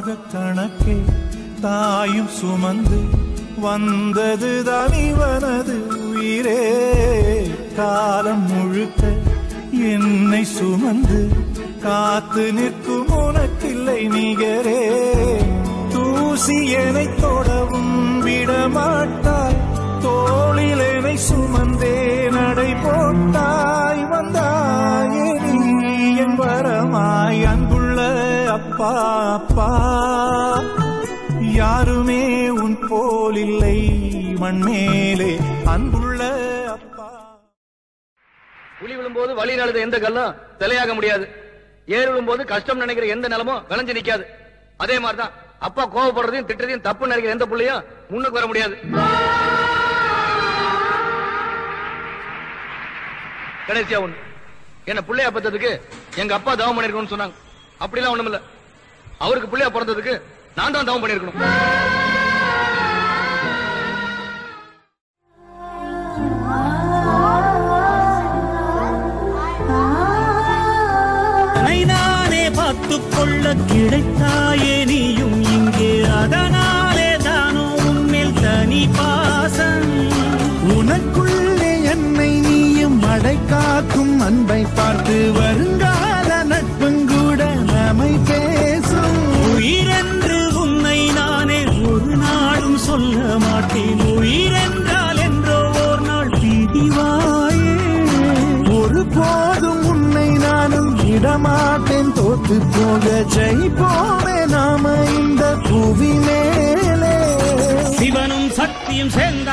கணக்கே தாயும் சுமந்து வந்ததுதான் இவனது உயிரே. காலம் முழுக்க என்னை சுமந்து காத்து நிற்கும் உனக்கில்லை நிகரே. தூசி என்னை தொடவும் விடமாட்டாய், தோளில் என்னை சுமந்தே நடை போட்டாய். வந்தாயே நீ என் வரமாய் அன்புள்ள அப்பா அப்பா. யாருமே உன் போல் இல்லை மண்மேலே அன்புள்ள அப்பா. புலி விழும்போது வழி நடந்த எந்த கல்லும் சிலையாக முடியாது, ஏறு விழும்போது கஷ்டம் நினைக்கிற எந்த நிலமும் விளைஞ்சு நிக்காது. அதே மாதிரிதான் அப்பா கோவப்படுறதையும் திட்டுறதையும் தப்பு நினைக்கிற எந்த புள்ளையும் முன்னுக்கு வர முடியாது. கடைசியா ஒண்ணு, என்ன பிள்ளையா பத்ததுக்கு எங்க அப்பா தவம் பண்ணிருக்கணும்னு சொன்னாங்க. அப்படிலாம் ஒண்ணும் இல்ல, அவருக்கு பிள்ளையா பிறந்ததுக்கு நான் தான் தவம் பண்ணிருக்கணும். நானே பார்த்துக்கொள்ள கிடைத்தாயே நீயும் இங்கே, அதனாலே தானோ உன்மேல் தனி பாசம். உனக்குள்ளே என்னை நீயும் அடை காக்கும் அன்பை பார்த்து வருங்கால நட்புங்கூட நம்மை பேசும். உயிரென்று உன்னை நானே ஒரு நாளும் சொல்ல மாட்டேன். உயிரென்றால் என்றோ ஒரு நாள் பிரிவாயே. ஒரு போதும் உன்னை நானும் விடமாட்டேன், தோத்து போக ஜெயிப்போமே நாம இந்த புவி மேலே. சிவனும் சக்தியும் சேர்ந்த